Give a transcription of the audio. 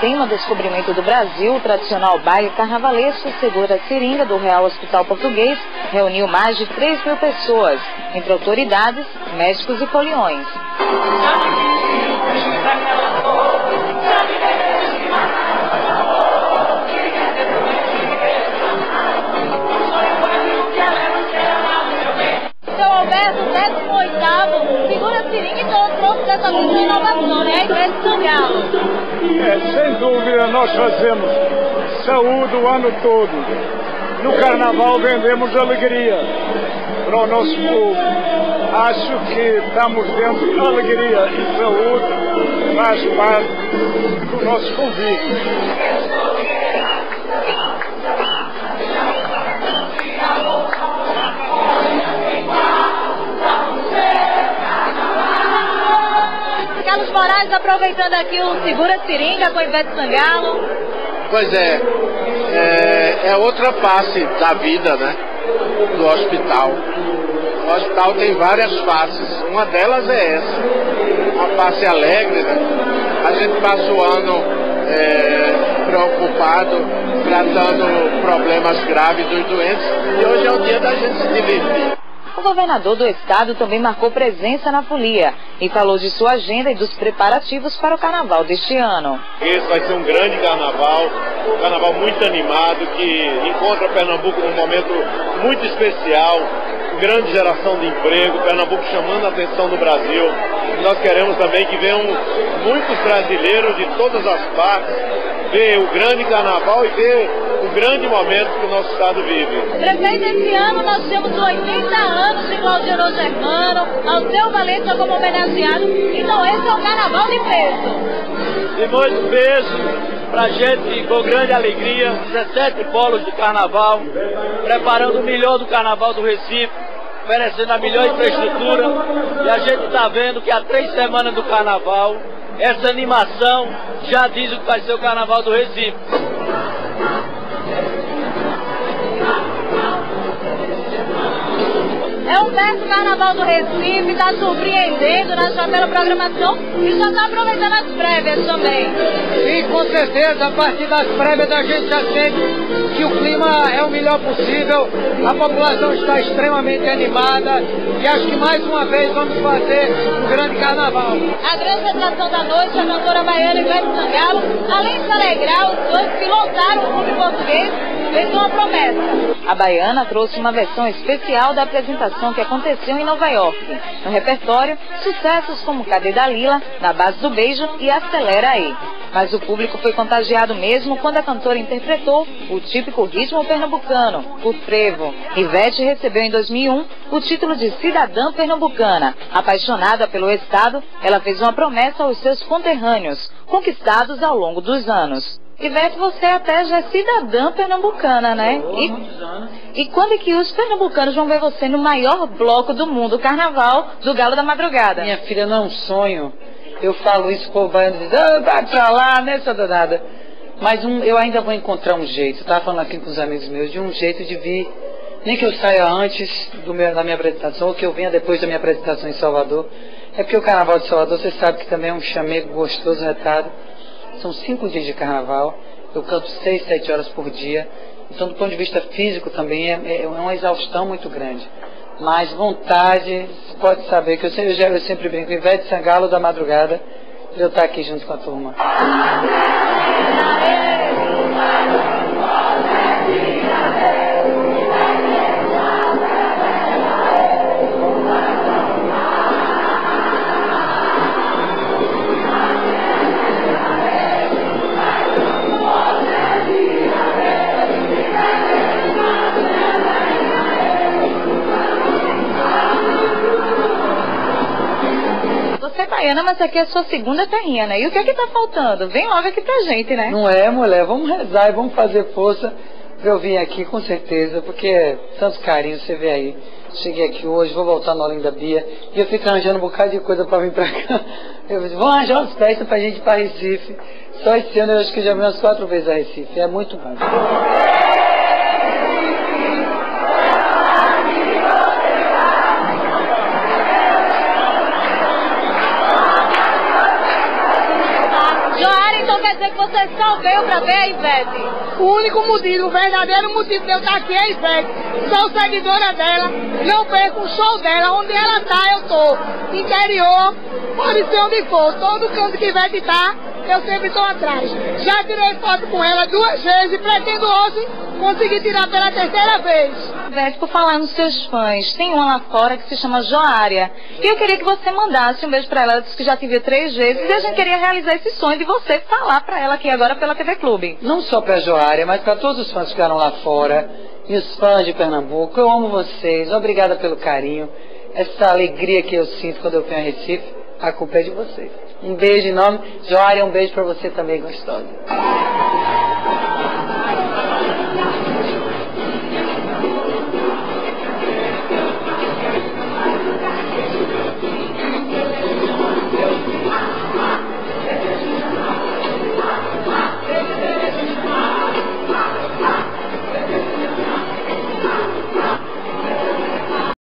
tema Descobrimento do Brasil, o tradicional baile carnavalesco Segura Seringa do Real Hospital Português reuniu mais de 3.000 pessoas, entre autoridades, médicos e foliões. Alberto, 18º, Segura Seringa e trouxe dessa vez uma inovação, né? A Ivete Sangalo. Sem dúvida, nós fazemos saúde o ano todo. No carnaval vendemos alegria para o nosso povo. Acho que estamos dentro de alegria e saúde, faz parte do nosso convite. Carlos Moraes aproveitando aqui o Segura Seringa com Ivete Sangalo. Pois é outra face da vida, né, do hospital. O hospital tem várias faces, uma delas é essa, uma face alegre, né? A gente passa o ano preocupado, tratando problemas graves dos doentes, e hoje é o dia da gente se divertir. O governador do estado também marcou presença na folia e falou de sua agenda e dos preparativos para o carnaval deste ano. Esse vai ser um grande carnaval muito animado, que encontra Pernambuco num momento muito especial, grande geração de emprego, Pernambuco chamando a atenção do Brasil. Nós queremos também que venham muitos brasileiros de todas as partes ver o grande carnaval e ver o grande momento que o nosso estado vive. Prefeito, esse ano nós temos 80 anos de Claudio Germano, Alceu Valença como homenageado, então esse é um carnaval de peso. De muito peso, pra gente com grande alegria, 17 polos de carnaval, preparando o melhor do carnaval do Recife, oferecendo a melhor infraestrutura, e a gente está vendo que há 3 semanas do carnaval, essa animação já diz o que vai ser o carnaval do Recife. É o 10º Carnaval do Recife, está surpreendendo na sua bela programação e já está aproveitando as prévias também. Sim, com certeza, a partir das prévias a gente já sente que o clima é o melhor possível, a população está extremamente animada e acho que mais uma vez vamos fazer um grande carnaval. A grande atração da noite, a cantora baiana Ivete Sangalo, além de alegrar os dois que lotaram o clube português, fez uma promessa. A baiana trouxe uma versão especial da apresentação que aconteceu em Nova York. No repertório, sucessos como Cadê Dalila, Na Base do Beijo e Acelera Aí. Mas o público foi contagiado mesmo quando a cantora interpretou o típico ritmo pernambucano, o frevo. Ivete recebeu em 2001 o título de cidadã pernambucana. Apaixonada pelo estado, ela fez uma promessa aos seus conterrâneos, conquistados ao longo dos anos. Ivete, você até já é cidadã pernambucana, né? E quando é que os pernambucanos vão ver você no maior bloco do mundo, o Carnaval do Galo da Madrugada? Minha filha, não é um sonho. Eu falo isso pro baiano, diz, vai pra lá, né, essa danada. Mas eu ainda vou encontrar um jeito. Eu tava falando aqui com os amigos meus, de um jeito de vir, nem que eu saia antes da minha apresentação, ou que eu venha depois da minha apresentação em Salvador. É porque o Carnaval de Salvador, você sabe que também é um chamego gostoso, retado. São 5 dias de carnaval, eu canto 6, 7 horas por dia, então do ponto de vista físico também é uma exaustão muito grande. Mas vontade, você pode saber que eu sempre brinco, Ivete Sangalo da Madrugada, de eu estar aqui junto com a turma. Você é baiana, mas aqui é a sua segunda terrinha, né? E o que é que tá faltando? Vem logo aqui pra gente, né? Não é, mulher? Vamos rezar e vamos fazer força pra eu vir aqui, com certeza, porque é tanto carinho, você vê aí. Cheguei aqui hoje, vou voltar no Olinda Bia, e eu fico arranjando um bocado de coisa pra vir pra cá. Eu disse, vamos arranjar umas festas pra gente ir pra Recife. Só esse ano eu acho que eu já vim umas 4 vezes a Recife, é muito bom. Quer dizer que você não veio pra ver a Ivete? O único motivo, o verdadeiro motivo de eu estar aqui é a Ivete. Sou seguidora dela, não perco o show dela, onde ela tá eu tô. Interior, pode ser onde for, todo canto que Ivete tá, eu sempre estou atrás. Já tirei foto com ela 2 vezes e pretendo hoje conseguir tirar pela 3ª vez. Ivete, por falar nos seus fãs, tem uma lá fora que se chama Joária. E eu queria que você mandasse um beijo pra ela. Ela disse que já te viu 3 vezes e a gente queria realizar esse sonho de você falar pra ela aqui agora pela TV Clube. Não só pra Joária, mas pra todos os fãs que ficaram lá fora e os fãs de Pernambuco. Eu amo vocês, obrigada pelo carinho. Essa alegria que eu sinto quando eu venho a Recife, a culpa é de vocês. Um beijo enorme. Joária, um beijo pra você também, gostosa.